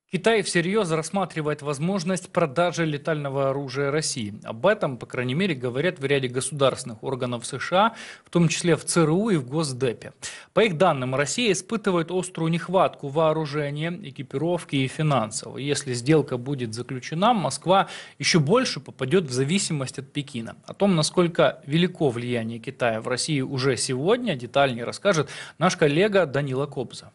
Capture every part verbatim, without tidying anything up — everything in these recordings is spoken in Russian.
Китай всерьез рассматривает возможность продажи летального оружия России. Об этом, по крайней мере, говорят в ряде государственных органов США, в том числе в ЦРУ и в Госдепе. По их данным, Россия испытывает острую нехватку вооружения, экипировки и финансов. Если сделка будет заключена, Москва еще больше попадет в зависимость от Пекина. О том, насколько велико влияние Китая в России уже сегодня, детальнее расскажет наш коллега Данила Кобза.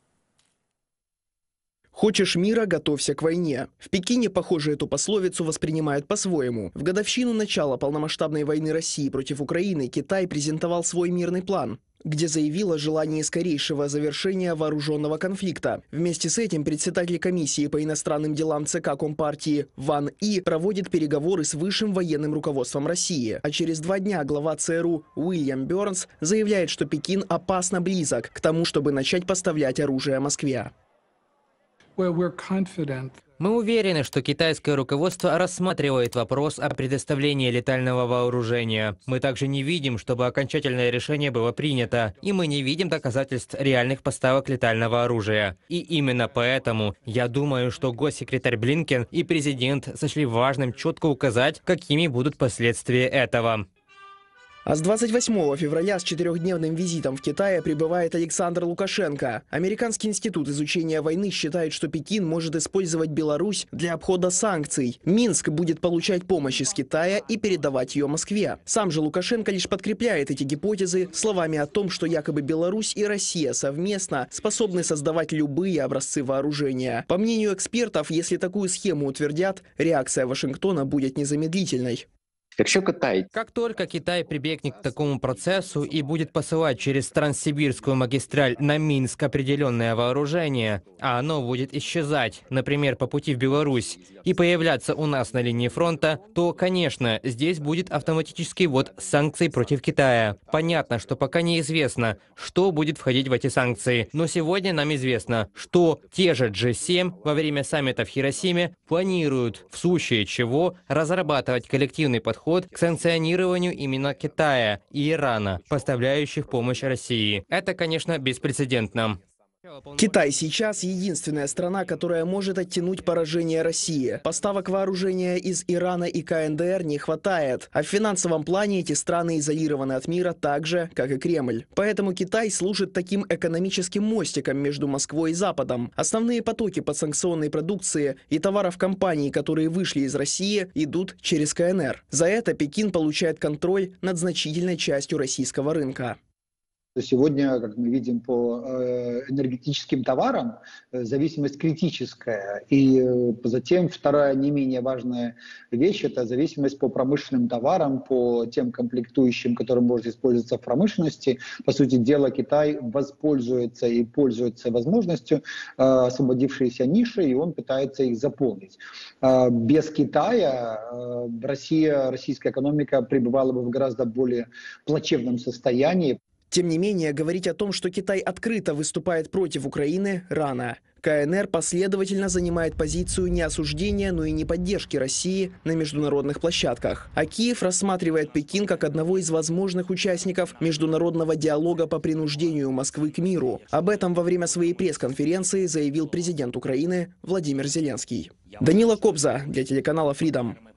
«Хочешь мира – готовься к войне». В Пекине, похоже, эту пословицу воспринимают по-своему. В годовщину начала полномасштабной войны России против Украины Китай презентовал свой мирный план, где заявил о желании скорейшего завершения вооруженного конфликта. Вместе с этим председатель комиссии по иностранным делам ЦК Компартии Ван И проводит переговоры с высшим военным руководством России. А через два дня глава ЦРУ Уильям Бернс заявляет, что Пекин опасно близок к тому, чтобы начать поставлять оружие Москве. Мы уверены, что китайское руководство рассматривает вопрос о предоставлении летального вооружения. Мы также не видим, чтобы окончательное решение было принято, и мы не видим доказательств реальных поставок летального оружия. И именно поэтому я думаю, что госсекретарь Блинкен и президент сочли важным четко указать, какими будут последствия этого. А с двадцать восьмого февраля с четырехдневным визитом в Китае прибывает Александр Лукашенко. Американский институт изучения войны считает, что Пекин может использовать Беларусь для обхода санкций. Минск будет получать помощь из Китая и передавать ее Москве. Сам же Лукашенко лишь подкрепляет эти гипотезы словами о том, что якобы Беларусь и Россия совместно способны создавать любые образцы вооружения. По мнению экспертов, если такую схему утвердят, реакция Вашингтона будет незамедлительной. Как только Китай прибегнет к такому процессу и будет посылать через Транссибирскую магистраль на Минск определенное вооружение, а оно будет исчезать, например, по пути в Беларусь, и появляться у нас на линии фронта, то, конечно, здесь будет автоматический ввод санкций против Китая. Понятно, что пока неизвестно, что будет входить в эти санкции, но сегодня нам известно, что те же джи семь во время саммита в Хиросиме планируют, в случае чего, разрабатывать коллективный подход к санкционированию именно Китая и Ирана, поставляющих помощь России. Это, конечно, беспрецедентно. Китай сейчас единственная страна, которая может оттянуть поражение России. Поставок вооружения из Ирана и ка эн дэ эр не хватает. А в финансовом плане эти страны изолированы от мира так же, как и Кремль. Поэтому Китай служит таким экономическим мостиком между Москвой и Западом. Основные потоки подсанкционной продукции и товаров компаний, которые вышли из России, идут через ка эн эр. За это Пекин получает контроль над значительной частью российского рынка. Сегодня, как мы видим по энергетическим товарам, зависимость критическая. И затем вторая не менее важная вещь – это зависимость по промышленным товарам, по тем комплектующим, которые можно использоваться в промышленности. По сути дела, Китай воспользуется и пользуется возможностью освободившейся ниши, и он пытается их заполнить. Без Китая Россия, российская экономика пребывала бы в гораздо более плачевном состоянии. Тем не менее, говорить о том, что Китай открыто выступает против Украины, рано. ка эн эр последовательно занимает позицию не осуждения, но и не поддержки России на международных площадках. А Киев рассматривает Пекин как одного из возможных участников международного диалога по принуждению Москвы к миру. Об этом во время своей пресс-конференции заявил президент Украины Владимир Зеленский. Данила Кобза для телеканала Freedom.